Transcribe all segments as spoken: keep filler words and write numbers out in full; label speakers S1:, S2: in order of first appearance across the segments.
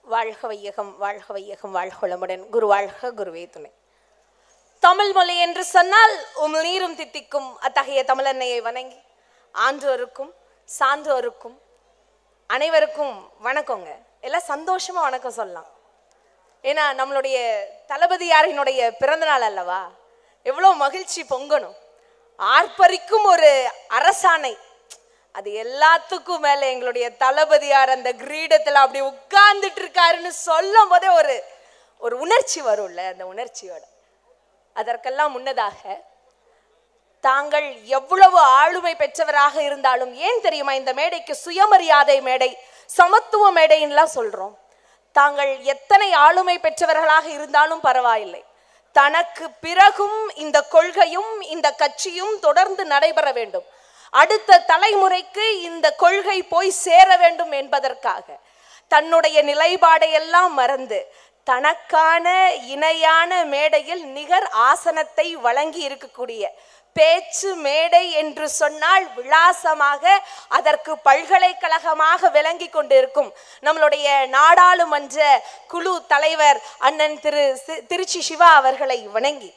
S1: வாழ்க வையகம் வாழ்க வையகம் வாழ்க வளமுடன். குரு வாழ்க குருவே துணை. தமிழ் மொழி என்று சொன்னால் உம் நீரும் தித்திக்கும் அத்தகைய தமிழன்னையை வணங்கி ஆன்றோருக்கும் சான்றோருக்கும் அனைவருக்கும் வணக்கங்க. எல்லாம் சந்தோஷமா வணக்கம் சொல்லலாம். ஏன்னா நம்மளுடைய தளபதியாரினுடைய பிறந்த நாள் அல்லவா, எவ்வளோ மகிழ்ச்சி பொங்கணும். ஆர்ப்பரிக்கும் ஒரு அரசாணை, அது எல்லாத்துக்கும் மேல எங்களுடைய தளபதியார் அந்த கிரீடத்துல அப்படி உட்கார்ந்துட்டு இருக்காருன்னு சொல்லும் போதே ஒரு ஒரு உணர்ச்சி வரும்ல. அந்த உணர்ச்சியோட அதற்கெல்லாம் முன்னதாக தாங்கள் எவ்வளவு ஆளுமை பெற்றவராக இருந்தாலும், ஏன் தெரியுமா இந்த மேடைக்கு சுயமரியாதை மேடை, சமத்துவ மேடைன்னுலாம் சொல்றோம். தாங்கள் எத்தனை ஆளுமை பெற்றவர்களாக இருந்தாலும் பரவாயில்லை, தனக்கு பிறகும் இந்த கொள்கையும் இந்த கட்சியும் தொடர்ந்து நடைபெற வேண்டும், அடுத்த தலைமுறைக்கு இந்த கொள்கை போய் சேர வேண்டும் என்பதற்காக தன்னுடைய நிலைப்பாடை எல்லாம் மறந்து தனக்கான இணையான மேடையில் நிகர் ஆசனத்தை வழங்கி இருக்கக்கூடிய பேச்சு மேடை என்று சொன்னால் விலாசமாக அதற்கு பல்கலைக்கழகமாக விளங்கி கொண்டிருக்கும் நம்மளுடைய நாடாளுமன்ற குழு தலைவர் அண்ணன் திரு திருச்சி சிவா அவர்களை வணங்கி,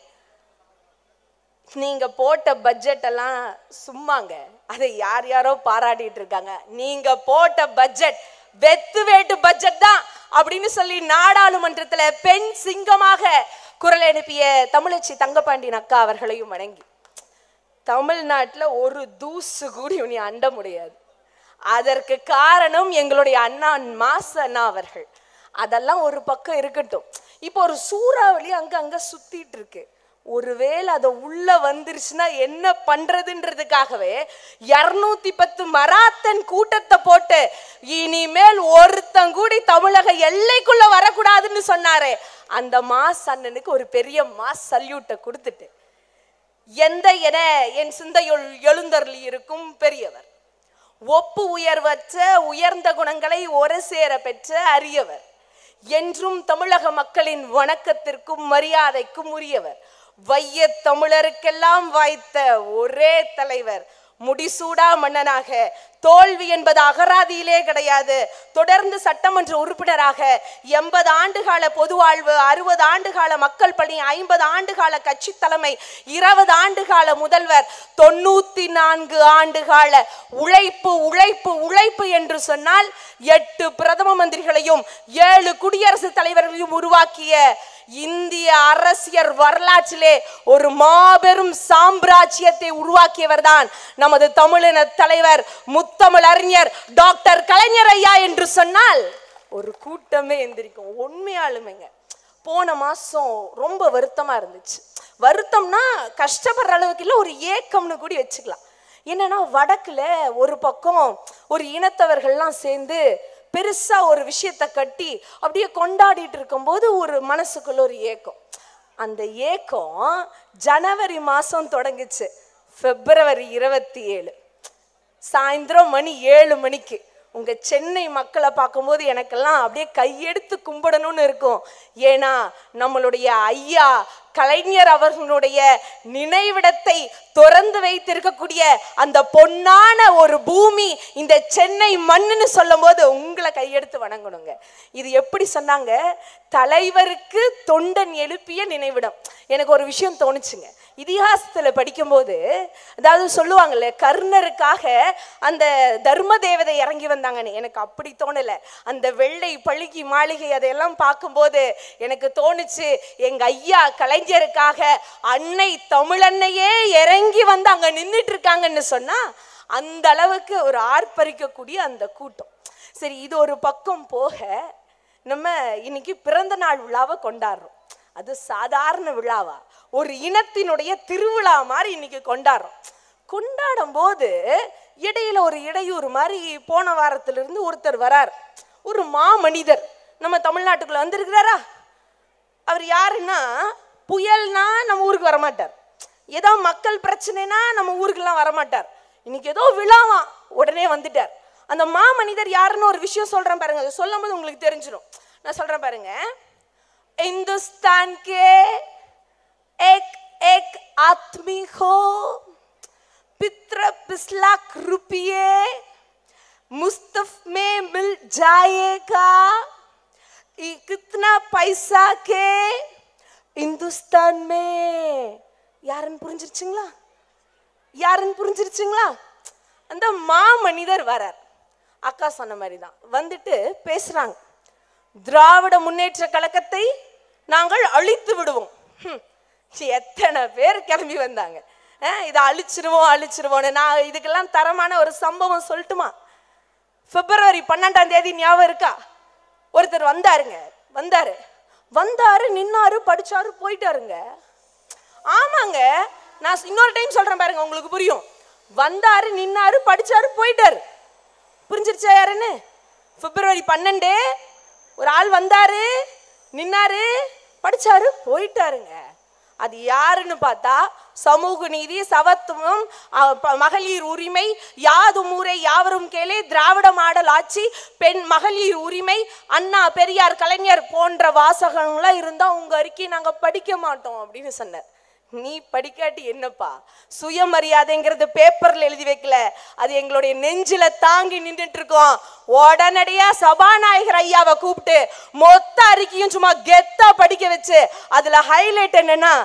S1: நீங்க போட்ட பட்ஜெட் எல்லாம் சும்மாங்க, அதை யார் யாரோ பாராட்டிட்டு இருக்காங்க. நீங்க போட்ட பட்ஜெட் வெத்து வேட்டு பட்ஜெட் தான் அப்படின்னு சொல்லி நாடாளுமன்றத்துல பெண் சிங்கமாக குரல் எழுப்பிய தமிழச்சி தங்கபாண்டியன் அக்கா அவர்களையும் வணங்கி, தமிழ்நாட்டில் ஒரு தூசு கூடி நீ அண்ட முடியாது, அதற்கு காரணம் எங்களுடைய அண்ணா மாச அண்ணா அவர்கள். அதெல்லாம் ஒரு பக்கம் இருக்கட்டும், இப்போ ஒரு சூறாவளி அங்க அங்க சுத்திட்டு இருக்கு. ஒருவேளை அதை உள்ள வந்துருச்சுன்னா என்ன பண்றதுன்றதுக்காகவே இருநூத்தி பத்து மராத்தன் கூட்டத்தை போட்டு இனிமேல் ஒருத்தன் கூடி தமிழக எல்லைக்குள்ள வரக்கூடாதுன்னு சொன்னாரே, அந்த மாஸ் அண்ணனுக்கு ஒரு பெரிய மாஸ் சல்யூட்டை கொடுத்துட்டு, எந்த என என் சிந்தையுள் எழுந்தருளி இருக்கும் பெரியவர், ஒப்பு உயர்வற்ற உயர்ந்த குணங்களை ஒரு சேர பெற்ற அரியவர், என்றும் தமிழக மக்களின் வணக்கத்திற்கும் மரியாதைக்கும் உரியவர், வைய தமிழருக்கெல்லாம் வாய்த்த ஒரே தலைவர், முடிசூடா மன்னனாக, தோல்வி என்பது அகராதியிலே கிடையாது, தொடர்ந்து சட்டமன்ற உறுப்பினராக எண்பது ஆண்டுகால பொது வாழ்வு, அறுபது ஆண்டுகால மக்கள் பணி, ஐம்பது ஆண்டுகால கட்சி தலைமை, இருபது ஆண்டுகால முதல்வர், தொண்ணூத்தி நான்கு ஆண்டுகால உழைப்பு உழைப்பு உழைப்பு என்று சொன்னால் எட்டு பிரதம மந்திரிகளையும் ஏழு குடியரசுத் தலைவர்களையும் உருவாக்கிய இந்திய அரசியல் வரலாற்றிலே ஒரு மாபெரும் சாம்ராஜ்யத்தை உருவாக்கியவர் தான் நமது தமிழின தலைவர் முத்தமிழ் அறிஞர் டாக்டர் கலைஞர் ஐயா என்று சொன்னால் ஒரு கூட்டமே எந்திரிக்கும். உண்மையாலுமேங்க போன மாசம் ரொம்ப வருத்தமா இருந்துச்சு. வருத்தம்னா கஷ்டப்படுற அளவுக்கு இல்லை, ஒரு ஏக்கம்னு கூடி வச்சுக்கலாம். என்னன்னா வடக்குல ஒரு பக்கம் ஒரு இனத்தவர்கள்லாம் சேர்ந்து பெருசா ஒரு விஷயத்தை கட்டி அப்படியே கொண்டாடிட்டு இருக்கும்போது ஒரு மனசுக்குள்ள ஒரு ஏக்கம். அந்த ஏக்கம் ஜனவரி மாசம் தொடங்குச்சு. பிப்ரவரி இருபத்தி ஏழு சாயந்தரம் மணி ஏழு மணிக்கு உங்க சென்னை மக்களை பார்க்கும்போது எனக்கெல்லாம் அப்படியே கையெடுத்து கும்பிடணும்னு இருக்கும். ஏன்னா நம்மளுடைய ஐயா கலைஞர் அவர்களுடைய நினைவிடத்தை திறந்து வைத்திருக்கக்கூடிய அந்த பொன்னான ஒரு பூமி இந்த சென்னை மண்ணுன்னு சொல்லும் போது உங்களை கையெடுத்து வணங்கணுங்க. இது எப்படி சொன்னாங்க, தலைவருக்கு தொண்டன் எழுப்பிய நினைவிடம். எனக்கு ஒரு விஷயம் தோணுச்சுங்க, இதிகாசத்துல படிக்கும்போது, அதாவது சொல்லுவாங்கல்ல கர்ணருக்காக அந்த தர்ம தேவதை இறங்கி வந்தாங்கன்னு, எனக்கு அப்படி தோணலை. அந்த வெள்ளை பழுகி மாளிகை அதையெல்லாம் பார்க்கும்போது எனக்கு தோணுச்சு, எங்க ஐயா கலைஞருக்காக அன்னை தமிழன்னையே இறங்கி வந்து அங்க நின்றுட்டு இருக்காங்கன்னு சொன்னா அந்த அளவுக்கு ஒரு ஆர்ப்பரிக்கக்கூடிய அந்த கூட்டம். சரி, இது ஒரு பக்கம் போக நம்ம இன்னைக்கு பிறந்த நாள் விழாவை கொண்டாடுறோம். அது சாதாரண விழாவா, ஒரு இனத்தினுடைய திருவிழா மாதிரி இன்னைக்கு கொண்டாடுறோம். கொண்டாடும் போது இடையில ஒரு இடையூறு மாதிரி போன வாரத்திலிருந்து ஒருத்தர் வரார், ஒரு மா மனிதர் நம்ம தமிழ்நாட்டுக்குள்ள வந்திருக்கிறாரா. அவர் யாருன்னா, புயல்னா நம்ம ஊருக்கு வரமாட்டார், ஏதோ மக்கள் பிரச்சனைனா நம்ம ஊருக்குலாம் வரமாட்டார், இன்னைக்கு ஏதோ விழாவா உடனே வந்துட்டார். அந்த மா மனிதர் யாருன்னு ஒரு விஷயம் சொல்றேன் பாருங்க, அது சொல்லும் போது உங்களுக்கு தெரிஞ்சிடும். நான் சொல்றேன் பாருங்க, हिंदुस्तान के एक एक आदमी को पित्र लाख रुपये मुफ्त में मिल जाएगा, कितना पैसा के இந்துஸ்தான் மே யாருன்னு புரிஞ்சிருச்சுங்களா? யாருன்னு புரிஞ்சிருச்சுங்களா? அந்த மாமனிதர் வரார். அக்கா சொன்ன மாதிரி தான் வந்துட்டு பேசுறாங்க. திராவிட முன்னேற்ற கழகத்தை நாங்கள் அழித்து விடுவோம். எத்தனை பேர் கிளம்பி வந்தாங்க. இதை அழிச்சிருவோம் அழிச்சிருவோம். நான் இதுக்கெல்லாம் தரமான ஒரு சம்பவம் சொல்லட்டுமா? பிப்ரவரி பன்னெண்டாம் தேதி ஞாபகம் இருக்கா? ஒருத்தர் வந்தாருங்க. வந்தாரு வந்தாரு நின்னாரு படிச்சாரு போயிட்டாருங்க. ஆமாங்க, நான் இன்னொரு டைம் சொல்றேன் பாருங்க, உங்களுக்கு புரியும். வந்தாரு நின்னாரு படிச்சாரு போயிட்டாரு. புரிஞ்சிருச்சா யாருன்னு? பிப்ரவரி பன்னெண்டு ஒரு ஆள் வந்தாரு நின்னாரு படிச்சாரு போயிட்டாருங்க. அது யாருன்னு பார்த்தா சமூக நீதி, சமத்துவம், மகளிர் உரிமை, யாதும் ஊரே யாவரும் கேளே, திராவிட மாடல் ஆட்சி, பெண் மகளிர் உரிமை, அண்ணா பெரியார் கலைஞர் போன்ற வாசகங்கள்லாம் இருந்தா உங்க அறிக்கை நாங்க படிக்க மாட்டோம் அப்படின்னு சொன்னார். நீ படிக்காட்டி என்னப்பா? சுயமரியாதைங்கிறது பேப்பர்ல எழுதி வைக்கல, அது எங்களுடைய நெஞ்சில தாங்கி நின்றுட்டு இருக்கோம். உடனடியா சபாநாயகர் ஐயாவை கூப்பிட்டு மொத்த அறிக்கையும் சும்மா கெத்தா படிக்க வச்சு அதுல ஹைலைட் என்னன்னா,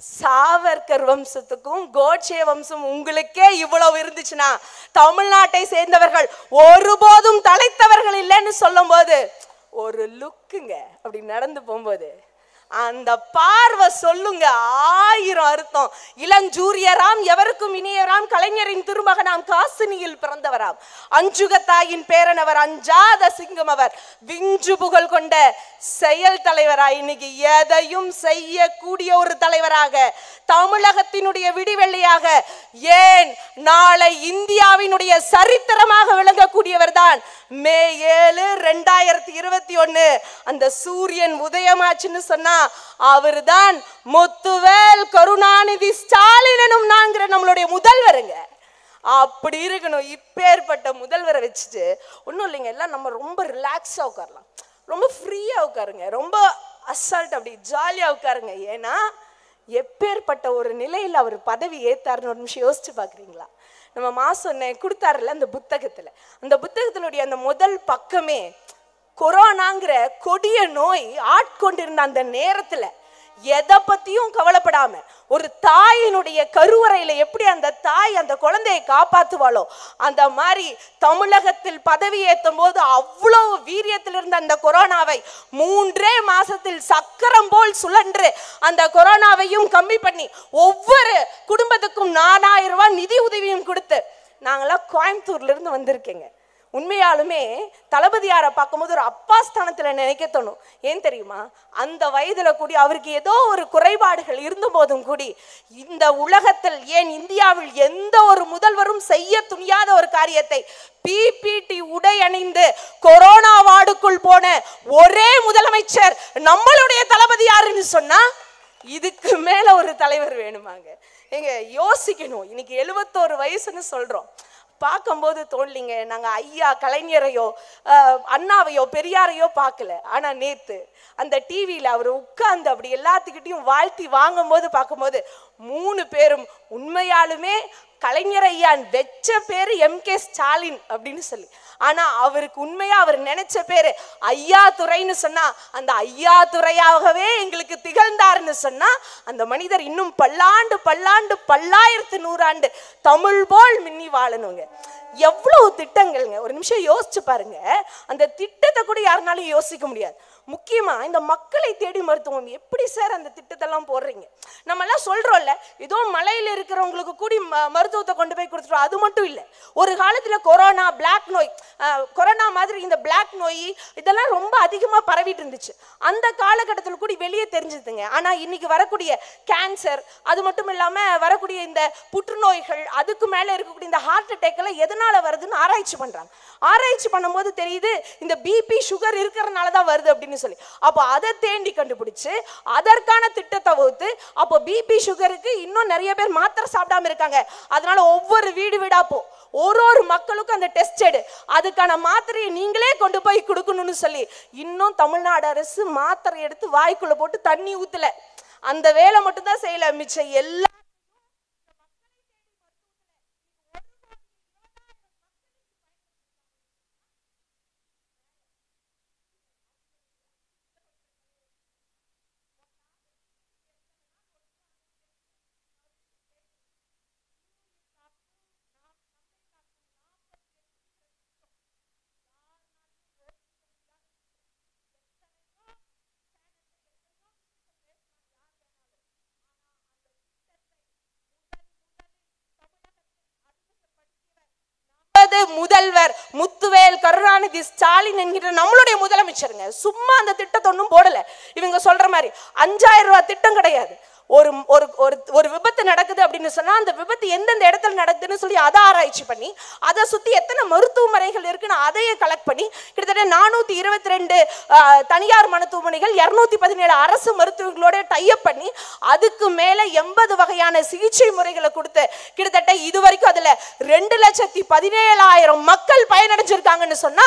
S1: சாவர்கர் வம்சத்துக்கும் கோட்சே வம்சம் உங்களுக்கே இவ்வளவு இருந்துச்சுன்னா தமிழ்நாட்டை சேர்ந்தவர்கள் ஒருபோதும் தலைத்தவர்கள் இல்லைன்னு சொல்லும் போது ஒரு லுக்குங்க. அப்படி நடந்து போகும்போது அந்த பார்வை சொல்லுங்க ஆயிரம் அர்த்தம். இளஞ்சூரியராம் எவருக்கும் இனியராம், கலைஞரின் திருமகனாம், காசினியில் பிறந்தவராம், அஞ்சுகத்தாயின் பேரனவர், அஞ்சாத சிங்கம் அவர், விஞ்சு புகழ் கொண்ட செயல் தலைவராய் இன்னைக்கு எதையும் செய்யக்கூடிய ஒரு தலைவராக, தமிழகத்தினுடைய விடிவெள்ளியாக, ஏன் நாளை இந்தியாவினுடைய சரித்திரமாக விளங்கக்கூடியவர் தான் மே ஏழு ரெண்டாயிரத்தி இருபத்தி ஒன்னு அந்த சூரியன் உதயமாச்சுன்னு சொன்னா அவர்தான் முத்துவேல் கருணாநிதி ஸ்டாலின் எனும் நான்கிற நம்மளுடைய முதல்வருங்க. அப்படி இருக்கணும். இப்பேற்பட்ட முதல்வரை வச்சுட்டு ஒன்றும் இல்லைங்க, எல்லாம் நம்ம ரொம்ப ரிலாக்ஸா உட்காரலாம், ரொம்ப ஃப்ரீயா உட்காருங்க, ரொம்ப அசால்ட் அப்படி ஜாலியா உட்காருங்க. ஏன்னா எப்பேற்பட்ட ஒரு நிலையில் அவர் பதவி ஏத்தாருன்னு ஒரு நிமிஷம் யோசிச்சு பாக்குறீங்களா? நம்ம மாசம் கொடுத்தாருல அந்த புத்தகத்துல, அந்த புத்தகத்தினுடைய அந்த முதல் பக்கமே கொரோனாங்கிற கொடிய நோய் ஆட்கொண்டிருந்த அந்த நேரத்துல எதை பத்தியும் கவலைப்படாம ஒரு தாயினுடைய கருவறையில எப்படி அந்த தாய் அந்த குழந்தையை காப்பாத்துவாளோ அந்த மாதிரி தமிழகத்தில் பதவி ஏற்றும் போது அவ்வளவு வீரியத்தில் இருந்த அந்த கொரோனாவை மூன்றே மாசத்தில் சக்கரம் போல் சுழன்று அந்த கொரோனாவையும் கம்மி பண்ணி ஒவ்வொரு குடும்பத்துக்கும் நாலாயிரம் ரூபாய் நிதி உதவியும் கொடுத்து நாங்களாம் கோயம்புத்தூர்ல இருந்து வந்திருக்கேங்க. உண்மையாலுமே தளபதியாரை பார்க்கும்போது ஒரு அப்பா ஸ்தானத்துல நினைக்க தோணும். ஏன் தெரியுமா? அந்த வயதுல கூடி அவருக்கு ஏதோ ஒரு குறைபாடுகள் இருந்த போதும் கூடி இந்த உலகத்தில் ஏன் இந்தியாவில் எந்த ஒரு முதல்வரும் செய்ய துணியாத ஒரு காரியத்தை பிபிடி உடை அணிந்து கொரோனா வார்டுக்குள் போன ஒரே முதலமைச்சர் நம்மளுடைய தளபதியாருன்னு சொன்னா இதுக்கு மேல ஒரு தலைவர் வேணுமாங்க? எங்க யோசிக்கணும். இன்னைக்கு எழுபத்தோரு வயசுன்னு சொல்றோம். பார்க்கும்போது தோல்லிங்க, நாங்கள் ஐயா கலைஞரையோ அண்ணாவையோ பெரியாரையோ பார்க்கல. ஆனால் நேற்று அந்த டிவியில் அவர் உட்கார்ந்து அப்படி எல்லாத்துக்கிட்டையும் வாழ்த்தி வாங்கும்போது பார்க்கும்போது மூணு பேரும் உண்மையாலுமே கலைஞர் ஐயா வெச்ச பேரு எம் கே ஸ்டாலின் அப்படின்னு சொல்லி, ஆனா அவருக்கு உண்மையா அவர் நினைச்ச பேரு ஐயா துரைன்னு சொன்னா அந்த ஐயா துறையாகவே எங்களுக்கு திகழ்ந்தாருன்னு சொன்னா அந்த மனிதர் இன்னும் பல்லாண்டு பல்லாண்டு பல்லாயிரத்து நூறாண்டு தமிழ் போல் மின்னி வாழணுங்க. எவ்வளவு திட்டங்கள்ங்க, ஒரு நிமிஷம் யோசிச்சு பாருங்க. அந்த திட்டத்தை கூட யாருனாலும் யோசிக்க முடியாது. முக்கியமா இந்த மக்களை தேடி மருத்துவம் எப்படி சார் அந்த திட்டத்தெல்லாம் போடுறீங்க? நம்ம எல்லாம் சொல்றோம்ல, ஏதோ மலையில இருக்கிறவங்களுக்கு கூடி மருத்துவத்தை கொண்டு போய் கொடுத்துருவோம். அது மட்டும் இல்லை, ஒரு காலத்துல கொரோனா பிளாக் நோய், கொரோனா மாதிரி இந்த பிளாக் நோய் இதெல்லாம் ரொம்ப அதிகமா பரவிட்டு இருந்துச்சு. அந்த காலகட்டத்தில் கூடி வெளியே தெரிஞ்சுதுங்க. ஆனா இன்னைக்கு வரக்கூடிய கேன்சர், அது மட்டும் இல்லாம வரக்கூடிய இந்த புற்றுநோய்கள், அதுக்கு மேல இருக்கக்கூடிய இந்த ஹார்ட் அட்டாக் எல்லாம் எதனால வருதுன்னு ஆராய்ச்சி பண்றாங்க. ஆராய்ச்சி பண்ணும்போது தெரியுது இந்த பிபி சுகர் இருக்கிறதுனாலதான் வருது அப்படின்னு சொல்லி. அப்போ அதை தேண்டி கண்டுபிடிச்சு அதற்கான திட்டத்தை வகுத்து, அப்போ பிபி சுகருக்கு இன்னும் நிறைய பேர் மாத்திரை சாப்பிடாம இருக்காங்க. அதனால ஒவ்வொரு வீடு வீடா போ, ஒரு ஒரு மக்களுக்கும் அந்த டெஸ்ட் எடு, அதுக்கான மாத்திரையை நீங்களே கொண்டு போய் கொடுக்கணும்னு சொல்லி இன்னும் தமிழ்நாடு அரசு மாத்திரை எடுத்து வாய்க்குள்ள போட்டு தண்ணி ஊத்தல. அந்த வேலை மட்டும் தான் செய்யல. மிச்சம் எல்லா நமது முதல்வர் முத்துவேல் கருணாநிதி ஸ்டாலின் என்கிற நம்மளுடைய முதலமைச்சருங்க சும்மா அந்த திட்டத்தை ஒன்றும் போடல. இவங்க சொல்ற மாதிரி அஞ்சாயிரம் ரூபாய் திட்டம் கிடையாது. ஒரு ஒரு ஒரு விபத்து நடக்குது அப்படின்னு சொன்னா அந்த விபத்து எந்தெந்த இடத்துல நடக்குதுன்னு சொல்லி அதை ஆராய்ச்சி பண்ணி அதை சுத்தி எத்தனை மருத்துவமனைகள் இருக்குன்னு அதையே கலெக்ட் பண்ணி கிட்டத்தட்ட நானூத்தி இருபத்தி ரெண்டு தனியார் மருத்துவமனைகள் இருநூத்தி பதினேழு அரசு மருத்துவர்களோட டைப் பண்ணி அதுக்கு மேல எண்பது வகையான சிகிச்சை முறைகளை கொடுத்து கிட்டத்தட்ட இது வரைக்கும் அதுல ரெண்டு லட்சத்தி பதினேழாயிரம் மக்கள் பயனடைஞ்சிருக்காங்கன்னு சொன்னா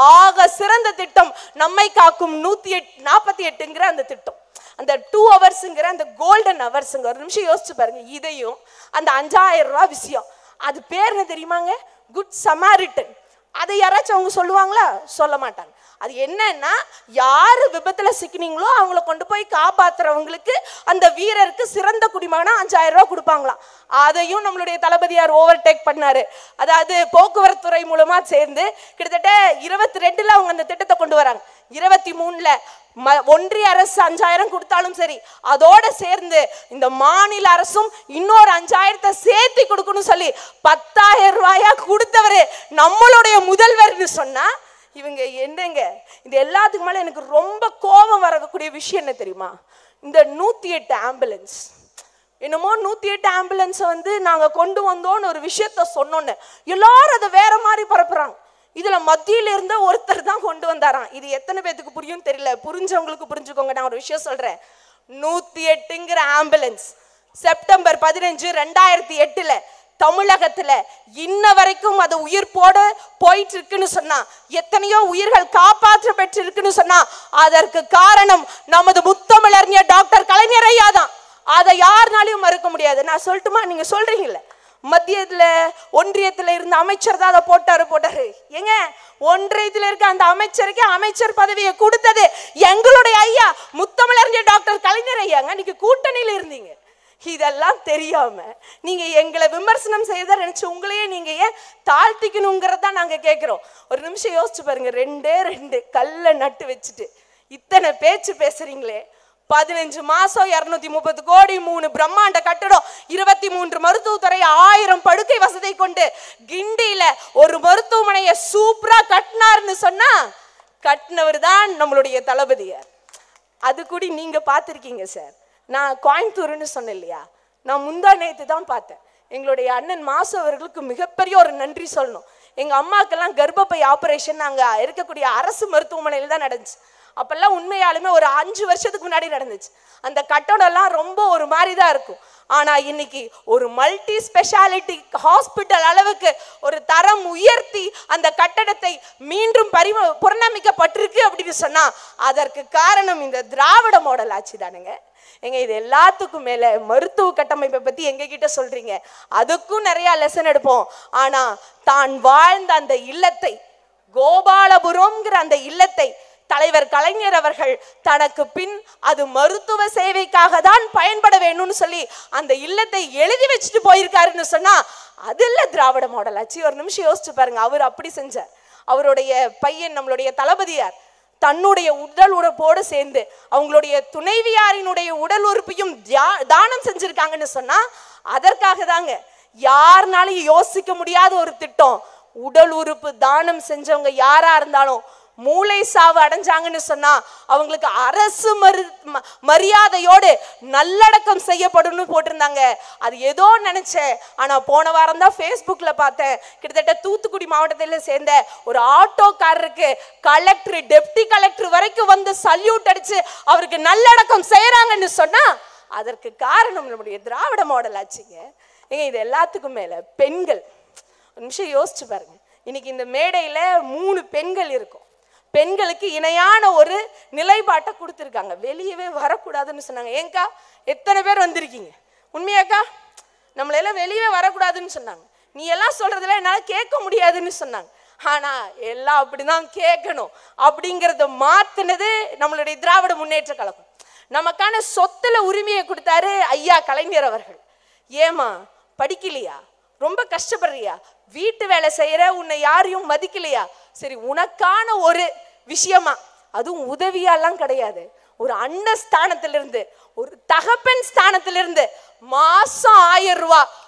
S1: ஆக சிறந்த திட்டம் நம்மை காக்கும் நூத்தி எட்டு நாற்பத்தி எட்டுங்கிற அந்த திட்டம். அந்த டூ ஹவர்ஸுங்கிற அந்த கோல்டன் ஹவர்ஸுங்க ஒரு நிமிஷம் யோசிச்சு பாருங்க. இதையும் அந்த அஞ்சாயிரம் ரூபாய் விஷயம் அது பேர் என்ன தெரியுமாங்க? Good Samaritan. அதை யாராச்சும் அவங்க சொல்லுவாங்களா? சொல்ல மாட்டாங்க. அது என்னன்னா யாரு விபத்துல சிக்கினீங்களோ அவங்கள கொண்டு போய் காப்பாத்துறவங்களுக்கு அந்த வீரருக்கு சிறந்த குடிமகனா அஞ்சாயிரம் ரூபாய் கொடுப்பாங்களாம். அதையும் நம்மளுடைய தளபதியார் ஓவர்டேக் பண்ணாரு. அதாவது போக்குவரத்து துறை மூலமா சேர்ந்து கிட்டத்தட்ட இருபத்தி ரெண்டுல அவங்க அந்த திட்டத்தை கொண்டு வராங்க. இருபத்தி மூணுல ஒன்றிய அரசு அஞ்சாயிரம் கொடுத்தாலும் சரி அதோட சேர்ந்து இந்த மாநில அரசும் இன்னொரு அஞ்சாயிரத்தை சேர்த்து கொடுக்கணும் சொல்லி பத்தாயிரம் ரூபாயா கொடுத்தவரு நம்மளுடைய முதல்வர்னு சொன்னா இவங்க என்னங்க இது எல்லாத்துக்கு மேல எனக்கு ரொம்ப கோபம் வரக்கூடிய விஷயம் என்ன தெரியுமா? இந்த நூத்தி எட்டு ஆம்புலன்ஸ் என்னமோ நூத்தி எட்டு ஆம்புலன்ஸை வந்து நாங்க கொண்டு வந்தோம்னு ஒரு விஷயத்த சொன்னோன்னு எல்லாரும் அதை வேற மாதிரி பரப்புறாங்க. இதுல மத்தியில இருந்த ஒருத்தர் தான் கொண்டு வந்தாராம். இது எத்தனை பேத்துக்கு புரியும் தெரியல. புரிஞ்சவங்களுக்கு புரிஞ்சுக்கோங்க. நான் ஒரு விஷயம் சொல்றேன். நூத்தி எட்டுங்கிற ஆம்புலன்ஸ் செப்டம்பர் பதினஞ்சு ரெண்டாயிரத்தி எட்டுல தமிழகத்துல இன்ன வரைக்கும் அது உயிர் போட போயிட்டு இருக்குன்னு சொன்னா எத்தனையோ உயிர்கள் காப்பாற்ற பெற்று இருக்குன்னு சொன்னா அதற்கு காரணம் நமது முத்தமிழறிஞர் டாக்டர் கலைஞர் ஐயா தான். அதை யாருனாலையும் மறுக்க முடியாது. நான் சொல்லட்டுமா? நீங்க சொல்றீங்கல்ல மத்தியத்துல ஒன்றியத்துல இருந்த அமைச்சர் தான் அதை போட்டாரு போட்டாரு ஏங்க ஒன்றியத்துல இருக்க அந்த அமைச்சருக்கு அமைச்சர் பதவியை கொடுத்தது எங்களுடைய ஐயா முத்தமிழறிஞர் டாக்டர் கலைஞர் ஐயாங்க. நீங்க கூட்டணியில இருந்தீங்க. இதெல்லாம் தெரியாம நீங்க எங்களை விமர்சனம் செய்யறத நினைச்சு உங்களையே நீங்க ஏன் தாழ்த்திக்கணுங்கிறதா நாங்க கேட்கிறோம். ஒரு நிமிஷம் யோசிச்சு பாருங்க. ரெண்டே ரெண்டு கல்ல நட்டு வச்சுட்டு இத்தனை பேச்சு பேசுறீங்களே. பதினஞ்சு மாசம் இருநூத்தி முப்பது கோடி மூணு பிரம்மாண்ட கட்டடம் இருபத்தி மூன்று மருத்துவத்துறை ஆயிரம் படுக்கை வசதி கொண்டு கிண்டியில ஒரு மருத்துவமனையை சூப்பரா கட்டினார்னு சொன்னா கட்டினவர் தான் நம்மளுடைய தளபதியார். அது கூட நீங்க பார்த்திருக்கீங்க சார். நான் கோயம்புத்தூர்னு சொன்னேன் இல்லையா? நான் முந்தா நேத்து தான் பார்த்தேன். எங்களுடைய அண்ணன் மாசு அவர்களுக்கு மிகப்பெரிய ஒரு நன்றி சொல்லணும். எங்க அம்மாக்கெல்லாம் கர்ப்பப்பை ஆபரேஷன் அங்க இருக்கக்கூடிய அரசு மருத்துவமனையில தான் நடந்துச்சு. அப்பெல்லாம் உண்மையாலுமே ஒரு அஞ்சு வருஷத்துக்கு முன்னாடி நடந்துச்சு. அந்த கட்டடம் எல்லாம் ரொம்ப ஒரு மாதிரி தான் இருக்கும். ஆனா இன்னைக்கு ஒரு மல்டி ஸ்பெஷாலிட்டி ஹாஸ்பிட்டல் அளவுக்கு ஒரு தரம் உயர்த்தி அந்த கட்டடத்தை மீண்டும் பரிம புறநமைக்கப்பட்டிருக்கு அப்படின்னு சொன்னா அதற்கு காரணம் இந்த திராவிட மாடல் ஆட்சி தானுங்க. எங்க இது எல்லாத்துக்கும் மேல மருத்துவ கட்டமைப்பை பத்தி எங்க கிட்ட சொல்றீங்க. அதுக்கும் நிறைய லெசன் எடுப்போம். ஆனா தான் வாழ்ந்த அந்த இல்லத்தை கோபாலபுரம்ங்கிற அந்த இல்லத்தை தலைவர் கலைஞர் அவர்கள் தனக்கு பின் அது மருத்துவ சேவைக்காக தான் பயன்பட வேணும்னு சொல்லி அந்த இல்லத்தை எழுதி வச்சுட்டு போயிருக்காருன்னு சொன்னா அது இல்ல திராவிட மாடல் ஆட்சி. ஒரு நிமிஷம் யோசிச்சு பாருங்க. அவர் அப்படி செஞ்சார். அவருடைய பையன் நம்மளுடைய தளபதியார் தன்னுடைய உடல் உறுப்போடு சேர்ந்து அவங்களுடைய துணைவியாரினுடைய உடல் உறுப்பையும் தானம் செஞ்சிருக்காங்கன்னு சொன்னா அதற்காக தாங்க. யாருனாலும் யோசிக்க முடியாத ஒரு திட்டம். உடல் உறுப்பு தானம் செஞ்சவங்க யாரா இருந்தாலும் மூளை சாவு அடைஞ்சாங்கன்னு சொன்னா அவங்களுக்கு அரசு மரு மரியாதையோடு நல்லடக்கம் செய்யப்படும்னு போட்டிருந்தாங்க. அது ஏதோ நினைச்சேன். ஆனா போன வாரம் தான் ஃபேஸ்புக்ல பார்த்தேன். கிட்டத்தட்ட தூத்துக்குடி மாவட்டத்தில் சேர்ந்த ஒரு ஆட்டோக்காரருக்கு கலெக்டர் டெப்டி கலெக்டர் வரைக்கும் வந்து சல்யூட் அடிச்சு அவருக்கு நல்லடக்கம் செய்யறாங்கன்னு சொன்னா அதற்கு காரணம் நம்முடைய திராவிட மாடல் ஆச்சுங்க. ஏங்க இது எல்லாத்துக்கும் மேல பெண்கள். ஒரு நிமிஷம் யோசிச்சு பாருங்க. இன்னைக்கு இந்த மேடையில மூணு பெண்கள் இருக்கும். பெண்களுக்கு இணையான ஒரு நிலைப்பாட்டை கொடுத்துருக்காங்க. வெளியவே வரக்கூடாதுன்னு சொன்னாங்க. ஏங்கா எத்தனை பேர் வந்திருக்கீங்க? உண்மையாக்கா நம்மளெல்லாம் வெளியே வரக்கூடாதுன்னு சொன்னாங்க. நீ எல்லாம் சொல்றதுல என்னால கேட்க முடியாதுன்னு சொன்னாங்க. ஆனா எல்லாம் அப்படிதான் கேட்கணும் அப்படிங்கறத மாத்தினது நம்மளுடைய திராவிட முன்னேற்ற கழகம். நமக்கான சொத்துல உரிமையை கொடுத்தாரு ஐயா கலைஞர் அவர்கள். ஏமா படிக்கலையா? ரொம்ப கஷ்டப்படுறியா? வீட்டு வேலை செய்யற உன்னை யாரையும் மதிக்கலையா? சரி உனக்கான ஒரு விஷயமா, அதுவும் உதவியாலாம் கிடையாது, ஒரு அண்ணன் ஸ்தானத்திலிருந்து ஒரு தகப்பன் ஸ்தானத்திலிருந்து மாசம் ஆயிரம் ரூபாய்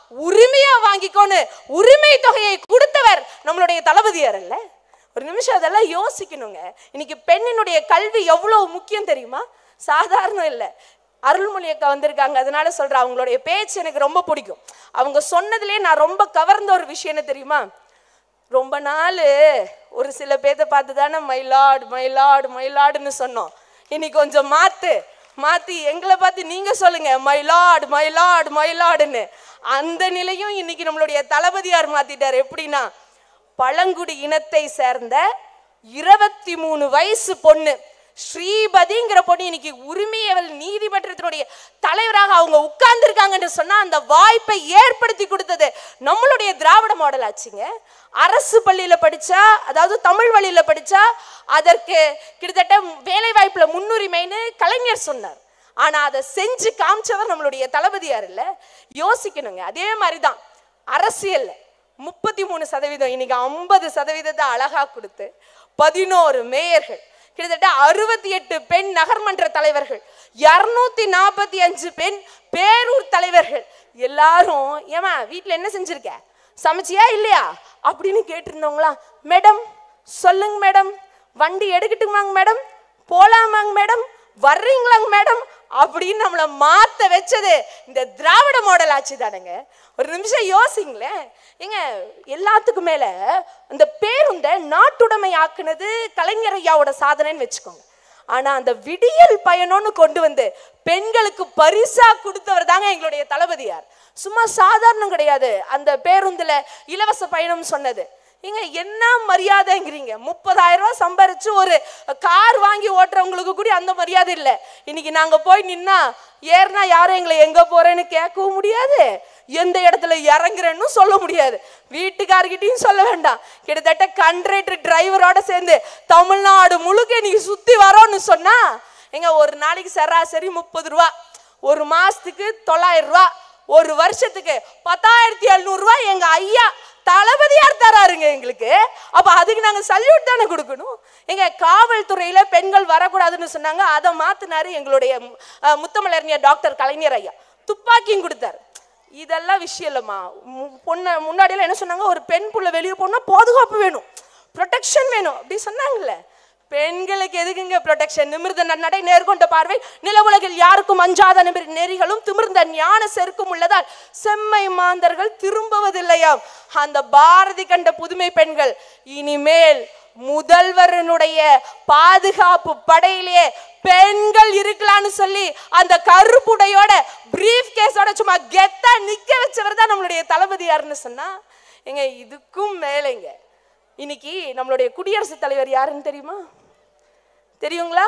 S1: உரிமையா வாங்கிக்கோன்னு உரிமை தொகையை கொடுத்தவர் நம்மளுடைய தளபதியார் அல்ல? ஒரு நிமிஷம் அதெல்லாம் யோசிக்கணுங்க. இன்னைக்கு பெண்ணினுடைய கல்வி எவ்வளவு முக்கியம் தெரியுமா? சாதாரணம் இல்லை. அருள்மொழி அக்கா வந்திருக்காங்க, அதனால சொல்றேன். அவங்களுடைய பேச்சு எனக்கு ரொம்ப பிடிக்கும். அவங்க சொன்னதுலேயே நான் ரொம்ப கவர்ந்த ஒரு விஷயம் என்ன தெரியுமா? ரொம்ப நாள் ஒரு சில பேர்த்த பார்த்து தானே மயிலாடு மயிலாடு மயிலாடுன்னு சொன்னோம். இன்னைக்கு கொஞ்சம் மாத்து மாத்தி எங்களை பார்த்து நீங்க சொல்லுங்க மயிலாடு மயிலாடு மயிலாடுன்னு. அந்த நிலையும் இன்னைக்கு நம்மளுடைய தளபதியார் மாத்திட்டார். எப்படின்னா, பழங்குடி இனத்தை சேர்ந்த இருபத்தி மூணு வயசு பொண்ணு ஸ்ரீபதிங்கிற பொண்ணு இன்னைக்கு உரிமையவள் நீதிமன்றத்தினுடைய தலைவராக அவங்க உட்கார்ந்து இருக்காங்கன்னு சொன்னா அந்த வாய்ப்பை ஏற்படுத்தி கொடுத்தது நம்மளுடைய திராவிட மாடல் ஆச்சுங்க. அரசு பள்ளியில படிச்சா, அதாவது தமிழ் வழியில படிச்சா அதற்கு கிட்டத்தட்ட வேலை வாய்ப்புல முன்னுரிமைன்னு கலைஞர் சொன்னார். ஆனா அதை செஞ்சு காமிச்சவர் நம்மளுடைய தளபதியார் இல்ல? யோசிக்கணுங்க. அதே மாதிரிதான் அரசியல் முப்பத்தி மூணு சதவீதம் இன்னைக்கு ஐம்பது சதவீதத்தை அழகா கொடுத்து பதினோரு மேயர்கள், கிட்டத்தட்ட அறுபத்தி எட்டு பெண் நகர்மன்ற தலைவர்கள், இருநூத்தி நாற்பத்தி அஞ்சு பெண் பேரூர் தலைவர்கள் எல்லாரும் ஏமா வீட்டுல என்ன செஞ்சிருக்க, சமைச்சியா இல்லையா அப்படின்னு கேட்டிருந்தவங்களா? மேடம் சொல்லுங்க மேடம், வண்டி எடுக்கட்டுமாங்க மேடம், போலாமாங்க மேடம், வர்றீங்களாங்க மேடம் அப்படின்னு நம்மளை மாத்த வச்சது இந்த திராவிட மாடல் ஆட்சி தானுங்க. ஒரு நிமிஷம் யோசிங்களேன். ஏங்க, எல்லாத்துக்கும் மேல அந்த பேருந்த நாட்டுடைமை ஆக்குனது கலைஞர் ஐயாவோட சாதனைன்னு வச்சுக்கோங்க. ஆனா அந்த விடியல் பயணம்னு கொண்டு வந்து பெண்களுக்கு பரிசா கொடுத்தவர் தாங்க எங்களுடைய தளபதியார். சும்மா சாதாரணம் கிடையாது. அந்த பேருந்துல இலவச பயணம் சொன்னது நீங்க என்ன மரியாதைங்கிறீங்க? முப்பதாயிரம் ரூபாய் சம்பாரிச்சு ஒரு கார் வாங்கி ஓட்டுறவங்களுக்கு கூட அந்த மரியாதை இல்லை. இன்னைக்கு நாங்க போய் நின்னா ஏறினா யாரும் எங்களை எங்க போறேன்னு கேட்கவும் முடியாது, எந்த இடத்துல இறங்குறேன்னு சொல்ல முடியாது, வீட்டுக்காரர்கிட்டையும் சொல்ல வேண்டாம். கிட்டத்தட்ட கண்ட்ரக்டர் டிரைவரோட சேர்ந்து தமிழ்நாடு முழுக்க நீங்க சுத்தி வரோன்னு சொன்னா எங்க ஒரு நாளைக்கு சராசரி முப்பது ரூபா, ஒரு மாசத்துக்கு தொள்ளாயிரம் ரூபா, ஒரு வருஷத்துக்கு பத்தாயிரத்தி எழுநூறு ரூபாய் எங்க ஐயா தளபதியார் தராருங்க எங்களுக்கு. அப்ப அதுக்கு நாங்க சல்யூட் தானே கொடுக்கணும். எங்க காவல்துறையில பெண்கள் வரக்கூடாதுன்னு சொன்னாங்க, அதை மாத்தினாரு எங்களுடைய முத்தமிழறிஞர் டாக்டர் கலைஞர் ஐயா. துப்பாக்கியும் கொடுத்தாரு. இதெல்லாம் விஷயம் இல்லம்மா. பொண்ணு முன்னாடியெல்லாம் என்ன சொன்னாங்க, ஒரு பெண் புள்ள வெளியே போனா பாதுகாப்பு வேணும், ப்ரொடெக்ஷன் வேணும் அப்படி சொன்னாங்கல்ல. பெண்களுக்கு எதுக்குங்க ப்ரொடெக்ஷன்? நிமிர்ந்த நடை, நேர்கொண்ட பார்வை, நில உலகில் யாருக்கும் அஞ்சாத நெறிகளும் திமிர்ந்த ஞான செருக்கும் உள்ளதால் செம்மை மாந்தர்கள் திரும்புவதில்லையாம். அந்த பாரதி கண்ட புதுமை பெண்கள் இனிமேல் முதல்வரனுடைய பாதுகாப்பு படையிலேயே பெண்கள் இருக்கலாம்னு சொல்லி அந்த கருப்புடையோட பிரீஃப் கேஸோட சும்மா கெத்தா நிக்க வச்சவர் தான் நம்மளுடைய தளபதியார்னு சொன்னா எங்க இதுக்கும் மேலேங்க. இன்னைக்கு நம்மளுடைய குடியரசுத் தலைவர் யாருன்னு தெரியுமா? தெரியுங்களா?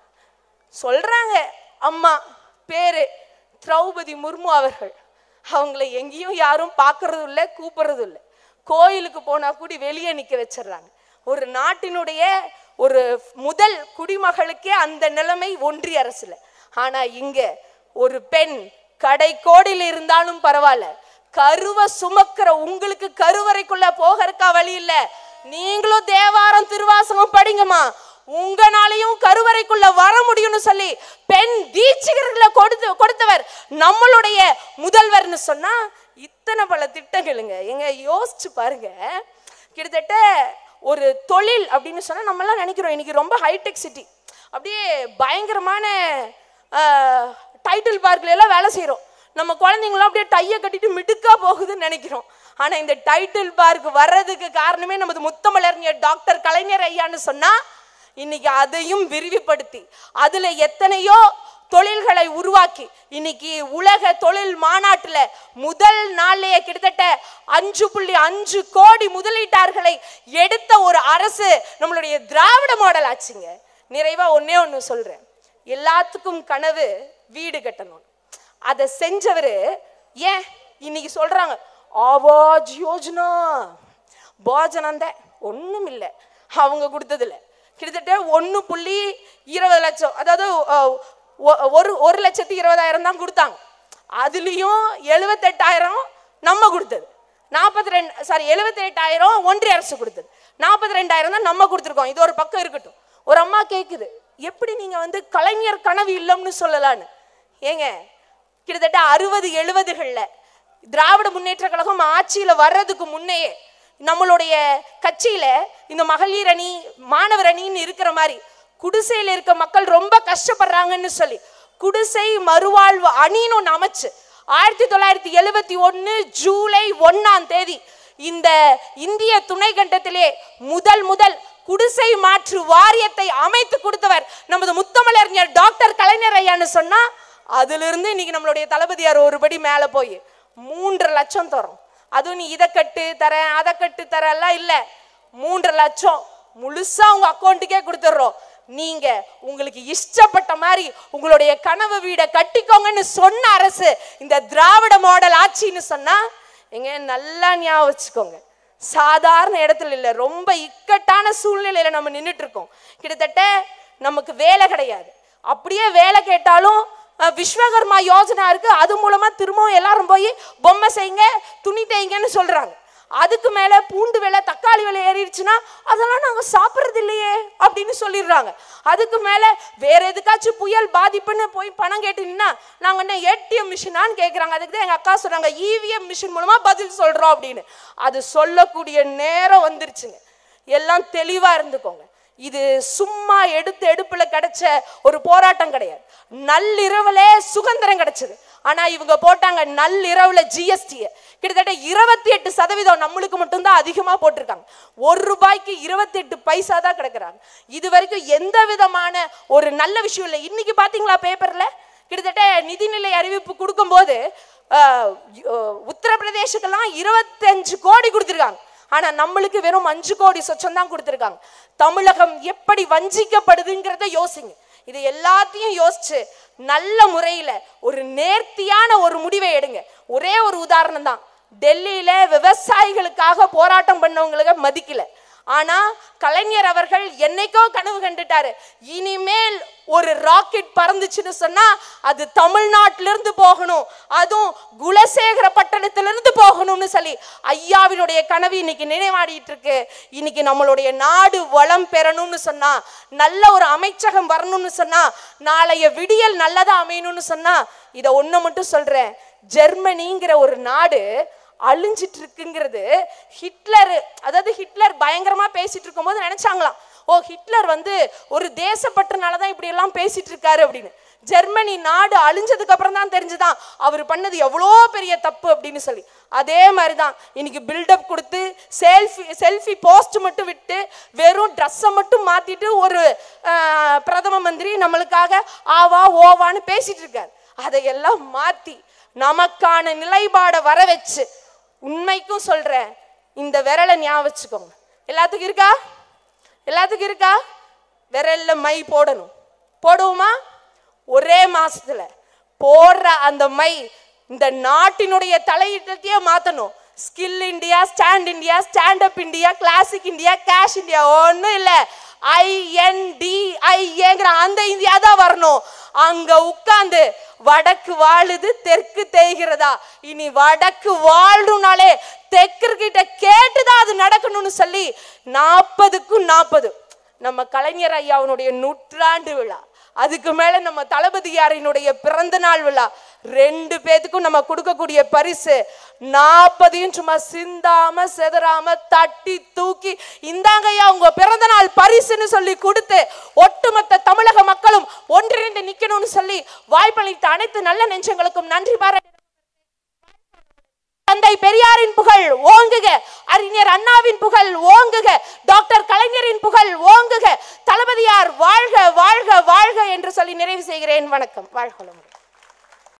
S1: சொல்றாங்க அம்மா பேரு திரௌபதி முர்மு அவர்கள். அவங்களை எங்கேயும் யாரும் பார்க்கறதும் இல்லை, கூப்பிடுறதும் இல்லை. கோயிலுக்கு போனா கூடி வெளியே நிக்க வச்சிடறாங்க. ஒரு நாட்டினுடைய ஒரு முதல் குடிமகளுக்கே அந்த நிலைமை ஒன்றிய அரசுல. ஆனா இங்க ஒரு பெண் கடைக்கோடியில் இருந்தாலும் பரவாயில்ல, கருவை சுமக்கிற உங்களுக்கு கருவறைக்குள்ள போகிறக்கா வழி இல்லை. நீங்களும் தேவாரம் திருவாசகம் படிங்கம்மா, உங்களாலையும் கருவறைக்குள்ள வர முடியும்னு சொல்லி பெண் தீட்சிகர்களை கொடுத்து கொடுத்தவர் நம்மளுடைய முதல்வர்னு சொன்னா இத்தனை பல திட்டங்களுங்க. எங்க யோசிச்சு பாருங்க. கிட்டத்தட்ட ஒரு தொழில் அப்படின்னு சொன்னா நம்ம எல்லாம் நினைக்கிறோம் இன்னைக்கு ரொம்ப ஹைடெக் சிட்டி, அப்படியே பயங்கரமான டைட்டில் பார்க்ல எல்லாம் வேலை செய்யறோம். நம்ம குழந்தைங்களாம் அப்படியே டைய கட்டிட்டு மிடுக்கா போகுதுன்னு நினைக்கிறோம். ஆனா இந்த டைட்டில் பார்க் வர்றதுக்கு காரணமே நமது முத்தமிழறிஞர் டாக்டர் கலைஞர் ஐயான்னு சொன்னா இன்னைக்கு அதையும் விரிவுபடுத்தி அதுல எத்தனையோ தொழில்களை உருவாக்கி இன்னைக்கு உலக தொழில் மாநாட்டுல முதல் நாள்லயே கிட்டத்தட்ட அஞ்சு புள்ளி அஞ்சு கோடி முதலீட்டாளர்களை எடுத்த ஒரு அரசு நம்மளுடைய திராவிட மாடல் ஆச்சுங்க. நிறைவா ஒன்னே ஒண்ணு சொல்றேன். எல்லாத்துக்கும் கனவு வீடு கட்டணும். அதை செஞ்சவரு ஏன் இன்னைக்கு சொல்றாங்க ஆவாஜ் யோஜனா போஜனந்த ஒண்ணும் இல்லை அவங்க கொடுத்ததுல கிட்டத்தட்ட ஒன்னு புள்ளி இருபது லட்சம், அதாவது ஒரு ஒரு லட்சத்தி இருபதாயிரம் தான் கொடுத்தாங்க. அதுலயும் எழுபத்தி எட்டாயிரம் நம்ம கொடுத்தது, நாற்பத்தி ரெண்டு சாரி எழுபத்தி எட்டாயிரம் ஒன்றிய அரசு கொடுத்தது, நாற்பத்தி ரெண்டாயிரம் தான் நம்ம கொடுத்துருக்கோம். இது ஒரு பக்கம் இருக்கட்டும். ஒரு அம்மா கேக்குது, எப்படி நீங்க வந்து கலைஞர் கனவு இல்லம்னு சொல்லலான்னு. ஏங்க கிட்டத்தட்ட அறுபது எழுபதுகள்ல திராவிட முன்னேற்ற கழகம் ஆட்சியில வர்றதுக்கு முன்னையே நம்மளுடைய கட்சியில இந்த மகளிர் அணி மாணவர் அணின்னு இருக்கிற மாதிரி குடிசையில இருக்க மக்கள் ரொம்ப கஷ்டப்படுறாங்கன்னு சொல்லி குடிசை மறுவாழ்வு அணின்னு ஒன்று அமைச்சு ஆயிரத்தி தொள்ளாயிரத்தி எழுபத்தி ஒன்னு ஜூலை ஒன்னாம் தேதி இந்த இந்திய துணை கண்டத்திலே முதல் முதல் குடிசை மாற்று வாரியத்தை அமைத்து கொடுத்தவர் நமது முத்தமிழறிஞர் டாக்டர் கலைஞர் ஐயான்னு சொன்னா அதுல இருந்து இன்னைக்கு நம்மளுடைய தளபதியார் ஒருபடி மேல போய் மூன்று லட்சம் தரும். அதுவும் நீ இதை கட்டு தரேன் அதை கட்டு தர எல்லாம் இல்ல, மூன்று லட்சம் முழுசா உங்க அக்கௌண்ட்டுக்கே கொடுத்துடுறோம். நீங்க உங்களுக்கு இஷ்டப்பட்ட மாதிரி உங்களுடைய கனவு வீடை கட்டிக்கோங்கன்னு சொன்ன அரசு இந்த திராவிட மாடல் ஆட்சின்னு சொன்னா எங்க நல்லா ஞாபகம் வச்சுக்கோங்க. சாதாரண இடத்துல இல்லை, ரொம்ப இக்கட்டான சூழ்நிலையில நம்ம நின்றுட்டு இருக்கோம். கிட்டத்தட்ட நமக்கு வேலை கிடையாது. அப்படியே வேலை கேட்டாலும் விஸ்வகர்மா யோஜனா இருக்கு, அது மூலமா திரும்பவும் எல்லாரும் போய் பொம்மை செய்யுங்க துணி தேய்ங்கன்னு சொல்றாங்க. அதுக்கு மேல பூண்டு விலை தக்காளி விலை ஏறிடுச்சுன்னா அதெல்லாம் நாங்க சாப்பிட்றது இல்லையே அப்படின்னு சொல்லிடுறாங்க. அதுக்கு மேல வேற எதுக்காச்சும் புயல் பாதிப்புன்னு போய் பணம் கேட்டீங்கன்னா நாங்க என்ன ஏடிஎம் மிஷினான்னு கேட்குறாங்க. அதுக்கு தான் எங்க அக்கா சொல்றாங்க இவிஎம் மிஷின் மூலமா பதில் சொல்றோம் அப்படின்னு. அது சொல்லக்கூடிய நேரம் வந்துருச்சுங்க. எல்லாம் தெளிவா இருந்துக்கோங்க. இது சும்மா எடுத்து எடுப்புல கிடைச்ச ஒரு போராட்டம் கிடையாது. நள்ளிரவுல சுதந்திரம் கிடைச்சது. ஆனா இவங்க போட்டாங்க நள்ளிரவுல ஜிஎஸ்டியை கிட்டத்தட்ட இருபத்தி எட்டு சதவீதம் நம்மளுக்கு மட்டும்தான் அதிகமா போட்டிருக்காங்க. ஒரு ரூபாய்க்கு இருபத்தி எட்டு பைசா தான் கிடைக்கிறாங்க. இது வரைக்கும் எந்த விதமான ஒரு நல்ல விஷயம் இல்லை. இன்னைக்கு பாத்தீங்களா பேப்பர்ல கிட்டத்தட்ட நிதிநிலை அறிவிப்பு கொடுக்கும் போது உத்தரப்பிரதேசக்கெல்லாம் இருபத்தி அஞ்சு கோடி கொடுத்திருக்காங்க. ஆனா நம்மளுக்கு வெறும் அஞ்சு கோடி சொச்சம் தான் கொடுத்திருக்காங்க. தமிழகம் எப்படி வஞ்சிக்கப்படுதுங்கிறத யோசிங்க. இது எல்லாத்தையும் யோசிச்சு நல்ல முறையில ஒரு நேர்த்தியான ஒரு முடிவை எடுங்க. ஒரே ஒரு உதாரணம் தான், டெல்லியில விவசாயிகளுக்காக போராட்டம் பண்ணவங்களுக்கு மதிக்கல. ஆனா கலைஞர் அவர்கள் என்னைக்கோ கனவு கண்டுட்டாரு, இனிமேல் ஒரு ராக்கெட் பறந்துச்சுன்னு சொன்னா அது தமிழ்நாட்டிலிருந்து போகணும், அதுவும் குலசேகர பட்டணத்திலிருந்து போகணும்னு சொல்லி ஐயாவினுடைய கனவு இன்னைக்கு நினைவாடிட்டு இருக்கு. இன்னைக்கு நம்மளுடைய நாடு வளம் பெறணும்னு சொன்னா, நல்ல ஒரு அமைச்சகம் வரணும்னு சொன்னா, நாளைய விடியல் நல்லதா அமையணும்னு சொன்னா, இதை ஒண்ணு மட்டும் சொல்றேன், ஜெர்மனிங்கிற ஒரு நாடு அழிஞ்சிட்டு இருக்குங்கிறது ஹிட்லர், அதாவது ஹிட்லர் பயங்கரமா பேசிட்டு இருக்கும் போது நினைச்சாங்களாம், ஓ ஹிட்லர் வந்து ஒரு தேசப்பற்றனாலதான் இப்படி எல்லாம் பேசிட்டு இருக்காரு அப்படின்னு. ஜெர்மனி நாடு அழிஞ்சதுக்கு அப்புறம் தான் தெரிஞ்சுதான் அவர் பண்ணது எவ்வளோ பெரிய தப்பு அப்படின்னு சொல்லி. அதே மாதிரிதான் இன்னைக்கு பில்டப் கொடுத்து செல்ஃபி செல்ஃபி போஸ்ட் மட்டும் விட்டு வெறும் ட்ரெஸ்ஸை மட்டும் மாத்திட்டு ஒரு பிரதம மந்திரி நம்மளுக்காக ஆவா ஓவான்னு பேசிட்டு இருக்காரு. அதையெல்லாம் மாத்தி நமக்கான நிலைப்பாடை வர வச்சு, உண்மைக்கும் சொல்றேன், இந்த விரலை ஞாபகம் வச்சுக்கோங்க. எல்லாத்துக்கும் இருக்கா? எல்லாத்துக்கும் இருக்கா? விரல்ல மை போடணும். போடுவோமா? ஒரே மாசத்துல போடுற அந்த மை இந்த நாட்டினுடைய தலையீட்டத்தையே மாத்தணும். Skill India, stand India, stand up India, classic India, cash India ஒன்றும் இல்லை, ஐஎன்டிஐங்கிற அந்த இந்தியா தான் வரணும். அங்க உட்கார்ந்து வடக்கு வாழுது தெற்கு தேய்கிறதா, இனி வடக்கு வாழ்னாலே தெற்கு கிட்ட கேட்டுதான் அது நடக்கணும்னு சொல்லி நாற்பதுக்கும் நாற்பது நம்ம கலைஞர் ஐயாவுடைய நூற்றாண்டு விழா, அதுக்கு மேல நம்ம தளபதியாரினுடைய பிறந்த நாள் விழா, ரெண்டு பேத்துக்கும் நம்ம கொடுக்கக்கூடிய பரிசு நாற்பதையும் சும்மா சிந்தாம செதறாம தட்டி தூக்கி இந்தாங்க ஐயா உங்க பிறந்த நாள் பரிசுன்னு சொல்லி கொடுத்து ஒட்டுமொத்த தமிழக மக்களும் ஒன்றிணைந்து நிக்கணும்னு சொல்லி வாய்ப்பளித்த அனைத்து நல்ல நெஞ்சங்களுக்கும் நன்றி பாராட்டு. தந்தை பெரியாரின் புகழ் ஓங்குக, அறிஞர் அண்ணாவின் புகழ் ஓங்குக, டாக்டர் கலைஞரின் புகழ் ஓங்குக, தளபதியார் வாழ்க வாழ்க வாழ்க என்று சொல்லி நிறைவு செய்கிறேன். வணக்கம். வாழ்க வளமுடன்.